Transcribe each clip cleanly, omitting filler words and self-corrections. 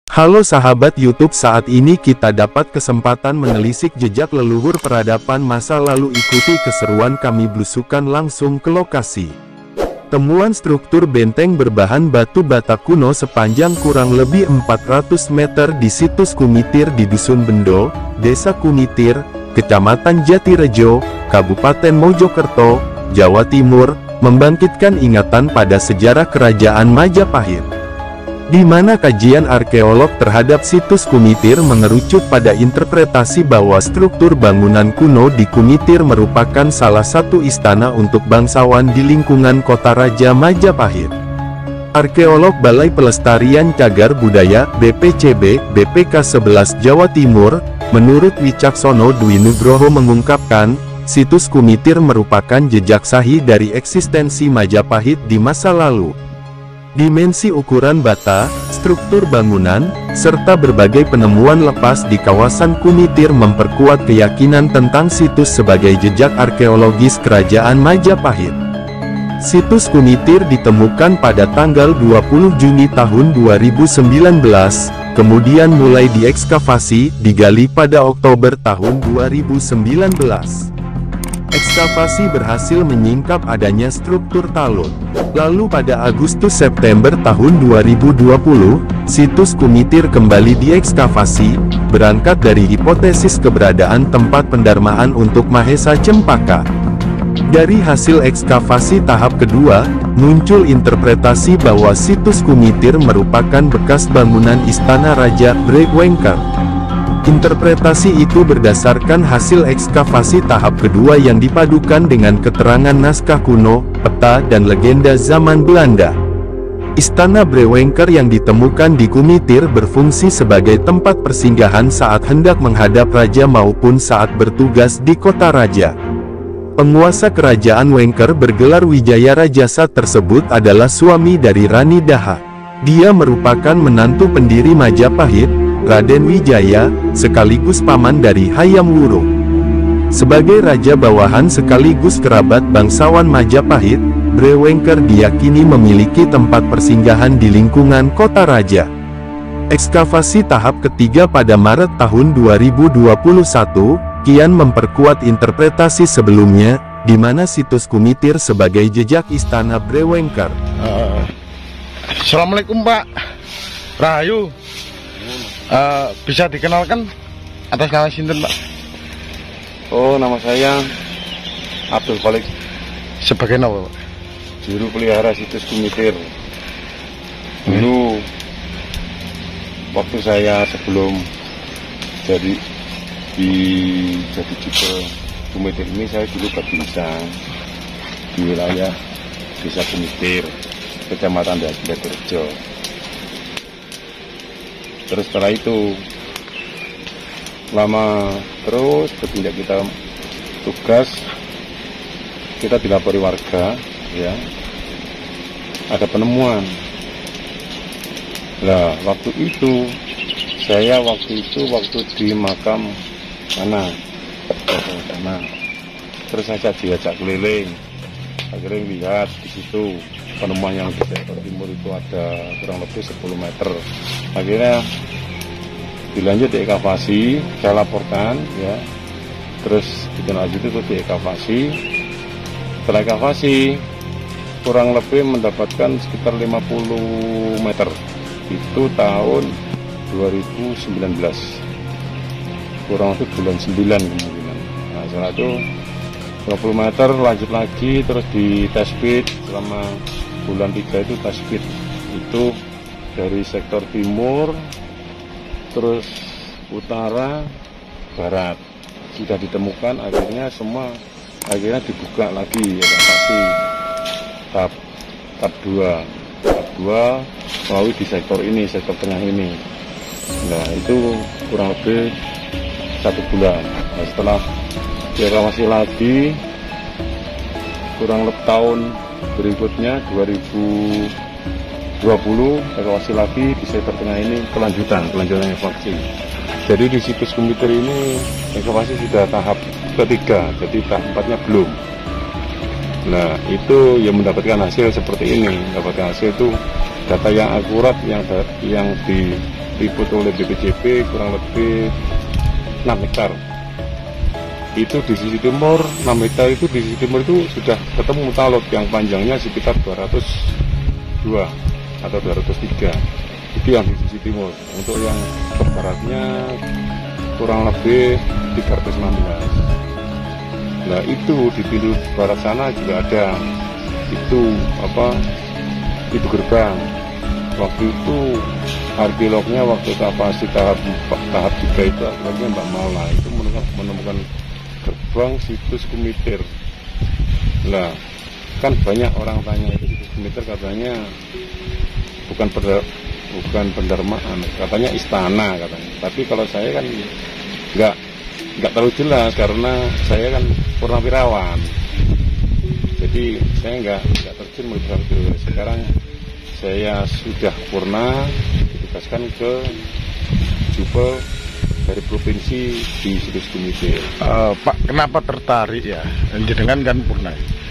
Halo sahabat YouTube, saat ini kita dapat kesempatan menelisik jejak leluhur peradaban masa lalu. Ikuti keseruan kami belusukan langsung ke lokasi. Temuan struktur benteng berbahan batu bata kuno sepanjang kurang lebih 400 meter di situs Kumitir di Dusun Bendo, Desa Kumitir, Kecamatan Jatirejo, Kabupaten Mojokerto, Jawa Timur, membangkitkan ingatan pada sejarah Kerajaan Majapahit, di mana kajian arkeolog terhadap situs Kumitir mengerucut pada interpretasi bahwa struktur bangunan kuno di Kumitir merupakan salah satu istana untuk bangsawan di lingkungan Kota Raja Majapahit. Arkeolog Balai Pelestarian Cagar Budaya (BPCB) BPK 11 Jawa Timur, menurut Wicaksono Dwi Nugroho mengungkapkan, situs Kumitir merupakan jejak sahih dari eksistensi Majapahit di masa lalu. Dimensi ukuran bata, struktur bangunan, serta berbagai penemuan lepas di kawasan Kumitir memperkuat keyakinan tentang situs sebagai jejak arkeologis Kerajaan Majapahit. Situs Kumitir ditemukan pada tanggal 20 Juni tahun 2019, kemudian mulai diekskavasi, digali pada Oktober tahun 2019. Ekskavasi berhasil menyingkap adanya struktur talud. Lalu pada Agustus-September tahun 2020, situs Kumitir kembali diekskavasi, berangkat dari hipotesis keberadaan tempat pendarmaan untuk Mahesa Cempaka. Dari hasil ekskavasi tahap kedua, muncul interpretasi bahwa situs Kumitir merupakan bekas bangunan Istana Raja Brewengker. Interpretasi itu berdasarkan hasil ekskavasi tahap kedua yang dipadukan dengan keterangan naskah kuno, peta dan legenda zaman Belanda. Istana Brewengker yang ditemukan di Kumitir berfungsi sebagai tempat persinggahan saat hendak menghadap raja maupun saat bertugas di kota raja. Penguasa kerajaan Wengker bergelar Wijaya Rajasa tersebut adalah suami dari Rani Daha. Dia merupakan menantu pendiri Majapahit, Raden Wijaya, sekaligus paman dari Hayam Wuruk. Sebagai raja bawahan sekaligus kerabat bangsawan Majapahit, Brewengker diyakini memiliki tempat persinggahan di lingkungan kota raja. Ekskavasi tahap ketiga pada Maret tahun 2021, kian memperkuat interpretasi sebelumnya, di mana situs Kumitir sebagai jejak istana Brewengker. Assalamualaikum Pak Rahayu. Bisa dikenalkan atas nama sinten Pak? Oh, nama saya Abdul Khalik. Sebagai nama Pak? Juru pelihara situs Kumitir. Dulu waktu saya sebelum jadi tipe Kumitir ini, saya dulu berbincang di wilayah Desa Kumitir, Kecamatan Jatirejo. Terus setelah itu lama terus ketika kita tugas, kita dilapori warga, ya, ada penemuan. Nah, waktu itu waktu di makam sana, terus saya diajak keliling, akhirnya lihat di situ penemuan yang di sektor timur itu ada kurang lebih 10 meter. Akhirnya dilanjut diekavasi, saya laporkan, ya, terus dilanjut itu diekavasi. Setelah ekavasi kurang lebih mendapatkan sekitar 50 meter. Itu tahun 2019, kurang lebih bulan 9 kemungkinan. Nah, setelah itu 20 meter lanjut lagi, terus di test pit selama bulan 3 itu test pit. Itu dari sektor timur, terus utara, barat sudah ditemukan. Akhirnya dibuka lagi ekavasi tahap 2 melalui di sektor ini, sektor tengah ini. Nah, itu kurang lebih 1 bulan. Nah, setelah dieksavasi lagi kurang lebih tahun berikutnya 2020, ekavasi lagi di sektor tengah ini, kelanjutan ekavasi. Jadi di situs Kumitir ini ekavasi sudah tahap ketiga, jadi tahap 4-nya belum. Nah, itu yang mendapatkan hasil seperti ini. Mendapatkan hasil itu data yang akurat, yang difoto oleh BPJP kurang lebih 6 hektar. Itu di sisi timur, 6 hektar itu di sisi timur itu sudah ketemu talud yang panjangnya sekitar 202 atau 203. Itu yang di sisi timur. Untuk yang ke baratnya kurang lebih 316. Nah itu di pintu barat sana juga ada itu pintu gerbang. Waktu itu arkeolognya waktu tahap 3 itu arkeolognya Mbak Maula itu menemukan gerbang situs Kumitir. Lah kan banyak orang tanya itu situs Kumitir katanya bukan pendarmaan, katanya istana katanya. Tapi kalau saya kan nggak terlalu jelas karena saya kan purnawirawan. Jadi saya nggak terjun melihat itu. Sekarang saya sudah purna ditugaskan ke Jupel dari provinsi di situs Kumitir. Pak, kenapa tertarik ya? Jenengan kan purna.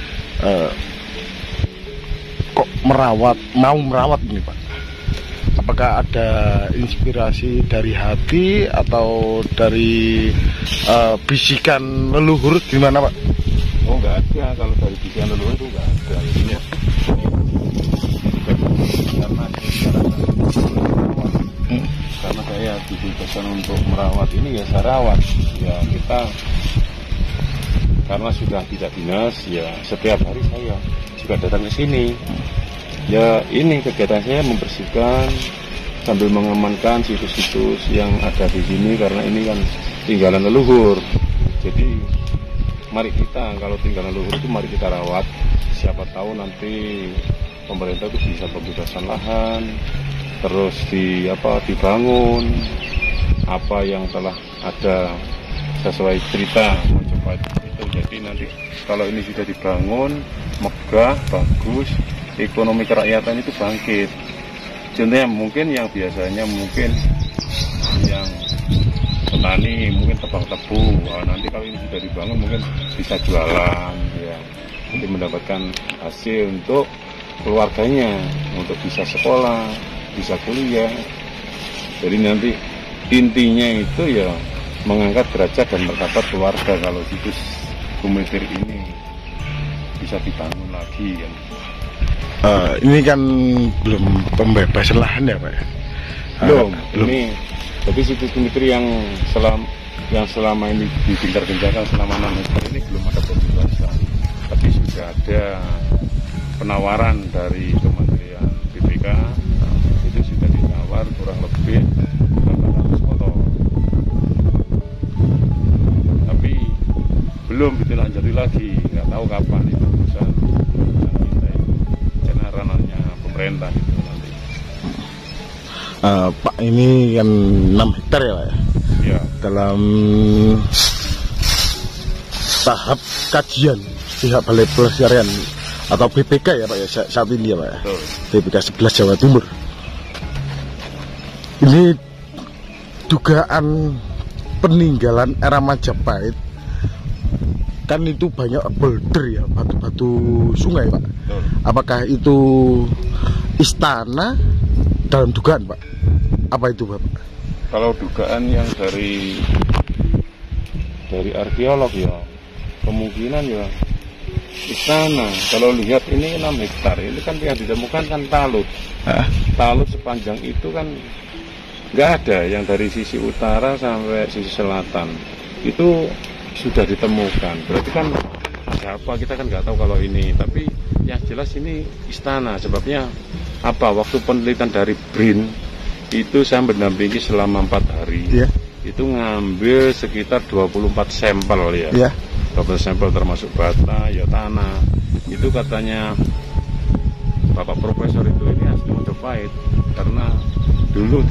Kok mau merawat ini Pak? Apakah ada inspirasi dari hati atau dari bisikan leluhur gimana Pak? Oh nggak ada, kalau dari bisikan leluhur itu nggak ada. Ini karena saya ditugaskan untuk merawat ini ya saya rawat. Ya kita karena sudah tidak dinas ya setiap hari saya juga datang ke sini. Ya ini kegiatan saya membersihkan sambil mengamankan situs-situs yang ada di sini karena ini kan tinggalan leluhur. Jadi mari kita kalau tinggalan leluhur itu mari kita rawat. Siapa tahu nanti pemerintah itu bisa pembebasan lahan, terus dibangun apa yang telah ada sesuai cerita Majapahit itu. Jadi nanti kalau ini sudah dibangun megah bagus, ekonomi kerakyatan itu bangkit. Contohnya mungkin yang biasanya mungkin yang petani mungkin tebang tebu, nanti kalau ini sudah dibangun mungkin bisa jualan ya, nanti mendapatkan hasil untuk keluarganya, untuk bisa sekolah, bisa kuliah. Jadi nanti intinya itu ya mengangkat derajat dan martabat keluarga kalau situs Kumitir ini bisa dibangun lagi kan. Ini kan belum pembebasan lahan ya Pak ya? Belum. Ini tapi situs Kumitir yang selama ini digencar-gencarkan selama 6 hektar ini belum ada pembebasan. Tapi sudah ada penawaran dari Kementerian BPK, itu sudah ditawar kurang lebih 800 motor. Tapi belum ditindaklanjuti lagi, nggak tahu kapan itu urusan kita itu. Karena ranahnya pemerintah itu nanti. Pak ini kan 6 hektar ya Pak ya? Ya. Dalam tahap kajian pihak Balai Pelestarian atau BPK ya Pak ya saat ini ya Pak ya? Betul. BPK 11 Jawa Timur. Ini dugaan peninggalan era Majapahit kan itu banyak boulder ya, batu-batu sungai Pak. Betul. Apakah itu istana dalam dugaan Pak? Apa itu Bapak? Kalau dugaan yang dari arkeolog ya kemungkinan ya istana. Kalau lihat ini 6 hektar, ini kan yang ditemukan kan talud. Talud sepanjang itu kan nggak ada yang dari sisi utara sampai sisi selatan. Itu sudah ditemukan. Berarti kan ada apa, kita kan nggak tahu kalau ini. Tapi yang jelas ini istana. Sebabnya apa? Waktu penelitian dari BRIN itu saya mendampingi selama 4 hari. Yeah. Itu ngambil sekitar 24 sampel ya. Yeah. 12 sampel termasuk bata, ya tanah. Itu katanya Bapak Profesor itu ini asli Majapahit karena dulu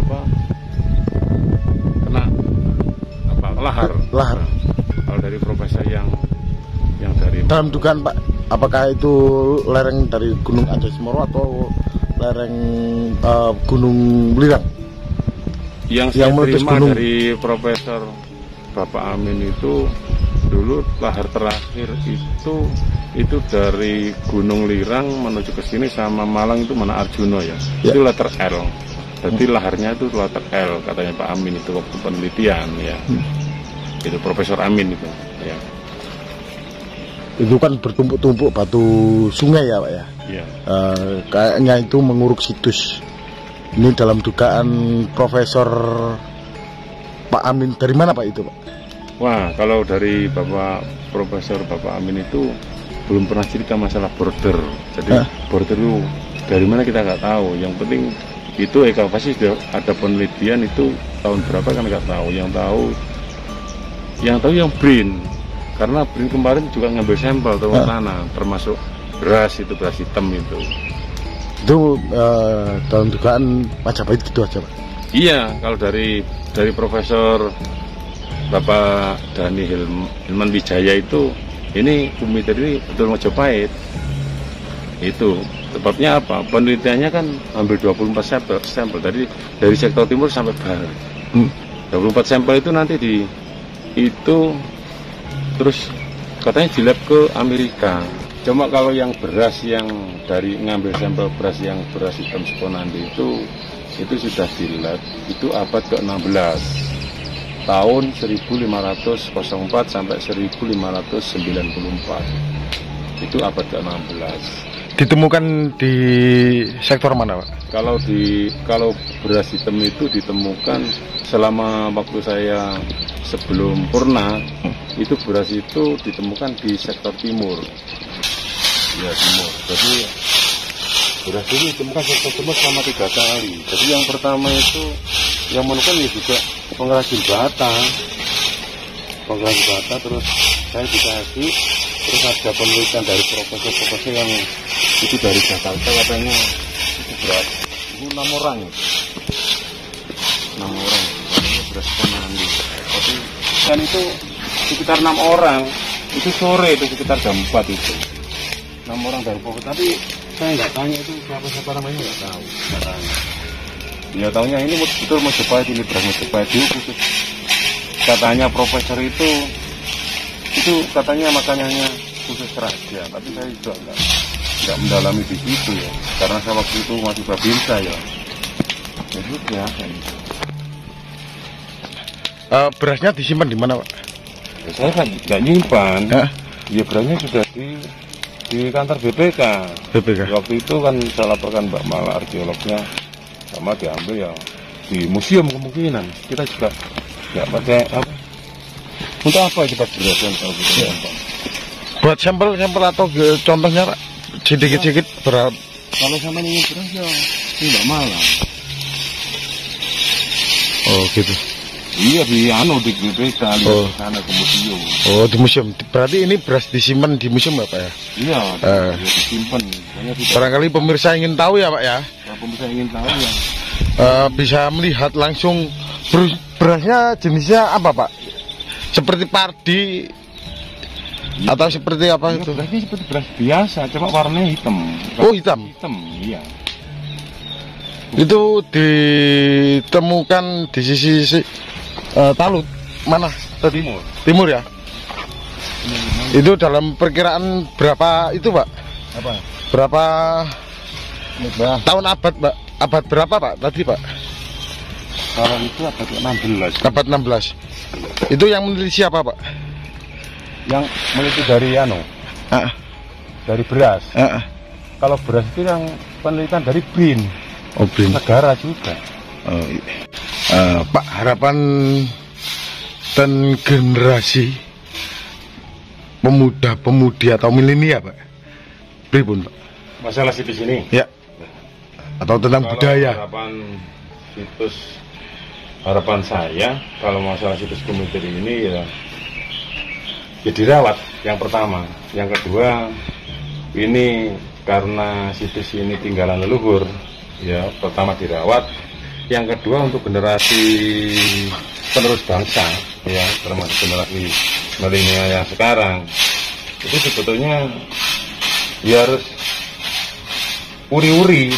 kena lahar. Lahar. Kalau dari profesor yang dari dalam dugaan Pak, apakah itu lereng dari Gunung Anjasemoro atau lereng Gunung Lirang? Yang saya terima dari Profesor Bapak Amin itu dulu lahar terakhir itu dari Gunung Lirang menuju ke sini sama Malang itu mana Arjuno ya. Itu letter L. Jadi laharnya itu letak L katanya Pak Amin itu waktu penelitian ya. Itu Profesor Amin itu ya. Itu kan bertumpuk-tumpuk batu sungai ya Pak ya. Iya. Kayaknya itu menguruk situs. Ini dalam dugaan Profesor Pak Amin. Dari mana Pak itu Pak? Wah, kalau dari Profesor Bapak Amin itu belum pernah cerita masalah border. Jadi border itu dari mana kita nggak tahu. Yang penting itu ekavasi sudah ada penelitian itu tahun berapa kan nggak tahu. Yang tahu yang BRIN. Karena BRIN kemarin juga ngambil sampel tanah, termasuk beras hitam itu. Itu dalam dugaan Majapahit gitu aja Pak? Iya, kalau dari Profesor Bapak Dhani Hilman Wijaya itu, ini bumi tadi betul Majapahit. Itu sebabnya apa? Penelitiannya kan ambil 24 sampel dari sektor timur sampai barat. 24 sampel itu nanti terus katanya di lab ke Amerika. Cuma kalau yang beras yang dari ngambil sampel beras hitam Sukonandi itu sudah di lab, itu abad ke-16. Tahun 1504 sampai 1594. Itu abad ke-16. Ditemukan di sektor mana Pak? Kalau beras hitam itu ditemukan selama waktu saya sebelum Purna, itu beras itu ditemukan di sektor timur. Ya, timur. Jadi beras ini ditemukan sektor timur selama 3 kali. Jadi yang pertama itu yang menemukan ya juga pengrajin bata, terus saya dikasih, terus ada penelitian dari profesor yang itu dari Jakarta, katanya itu berat, itu 6 orang katanya beras Sukonandi. Tapi kan itu sekitar 6 orang, itu sore itu sekitar jam 4 itu 6 orang dari profesor, tapi saya nggak tanya itu siapa namanya, nggak tahu. Ya tahunya ini betul Majapahit, ini beras Majapahit itu khusus. Katanya profesor itu katanya makanannya khusus raja, tapi saya juga nggak mendalami di situ ya, karena saya waktu itu masih babinsa ya. Jadi ya. Berasnya disimpan di mana Pak? Ya, saya kan nggak nyimpan. Ya berasnya sudah di kantor BPK. Waktu itu kan saya laporkan Mbak Mala arkeolognya, sama diambil ya di museum kemungkinan. Kita juga nggak pakai apa. Untuk apa kita berdasarkan kalau kita buat sampel atau contohnya Pak? Sedikit berapa? Kalau sama ingin beras ya Mbak Mala. Oh gitu. Iya di BPK di sana ke museum. Oh di museum. Berarti ini beras disimpan di museum Pak ya? Iya, disimpan. Barangkali pemirsa ingin tahu ya Pak ya? Pemirsa ingin tahu ya. Bisa melihat langsung berasnya jenisnya apa Pak? Seperti padi atau seperti apa itu? Berasnya seperti beras biasa, cuma warnanya hitam. Oh hitam? Hitam, iya. Itu ditemukan di sisi Talut mana? Timur ya? Itu dalam perkiraan berapa itu Pak? Apa? Berapa tahun abad Pak? Abad berapa Pak tadi Pak? Kalau itu abad ke-16. Abad 16. Itu yang meneliti siapa Pak? Yang meneliti dari dari beras. Kalau beras itu yang penelitian dari BRIN. Oh, BRIN. Negara juga. Oh, iya. Pak, harapan dan generasi pemuda-pemudi atau milenial Pak, pripun Pak? Masalah situs ini? Ya. Atau tentang kalau budaya? Harapan saya kalau masalah situs komite ini ya dirawat yang pertama. Yang kedua, ini karena situs ini tinggalan leluhur, ya pertama dirawat. Yang kedua untuk generasi penerus bangsa, ya termasuk generasi milenial yang sekarang, itu sebetulnya ya harus uri-uri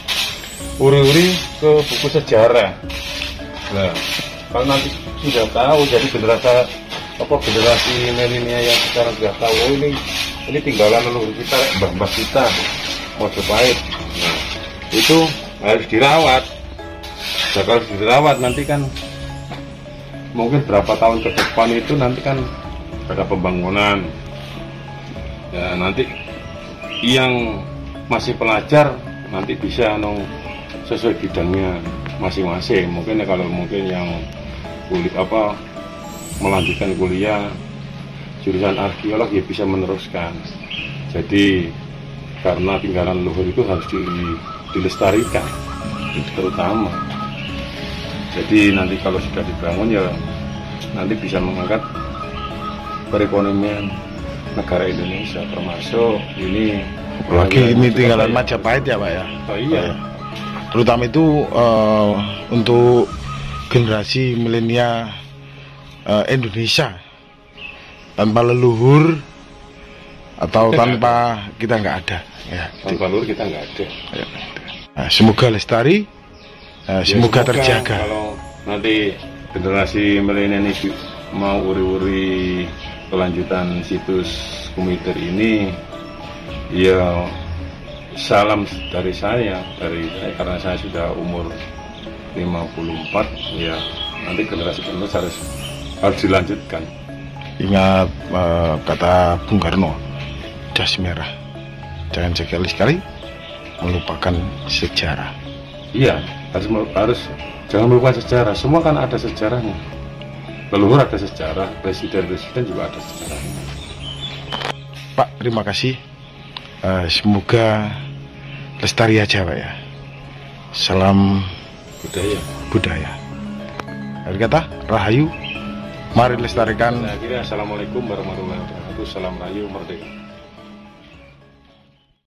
ke buku sejarah. Nah, kalau nanti sudah tahu, jadi generasi milenial yang sekarang sudah tahu, oh ini tinggalan leluhur kita, mbah kita Majapahit. Nah, itu harus dirawat. Nah, kalau dirawat nanti kan mungkin berapa tahun ke depan itu nanti kan ada pembangunan. Ya, nanti yang masih pelajar nanti bisa sesuai bidangnya masing-masing. Mungkin kalau mungkin yang melanjutkan kuliah jurusan arkeologi bisa meneruskan. Jadi karena tinggalan leluhur itu harus dilestarikan terutama. Jadi nanti kalau sudah dibangun ya nanti bisa mengangkat perekonomian negara Indonesia, termasuk ini apalagi ini tinggalan Majapahit ya Pak ya. Oh iya. Terutama itu untuk generasi milenial Indonesia, tanpa leluhur atau tanpa kita nggak ada ya. Tanpa leluhur kita nggak ada ya. Nah, semoga lestari, semoga terjaga. Kalau nanti generasi milenial ini mau uri-uri kelanjutan situs Kumiter ini, ya salam dari saya karena saya sudah umur 54, ya nanti generasi penerus harus dilanjutkan. Ingat kata Bung Karno, jas merah, jangan sekali-sekali melupakan sejarah. Iya, harus jangan melupakan sejarah. Semua kan ada sejarahnya. Leluhur ada sejarah, presiden juga ada sejarahnya. Pak, terima kasih. Semoga lestari aja Pak ya. Salam budaya. Dari kata Rahayu, mari lestarikan. Akhirnya assalamualaikum warahmatullahi wabarakatuh. Salam Rahayu, merdeka.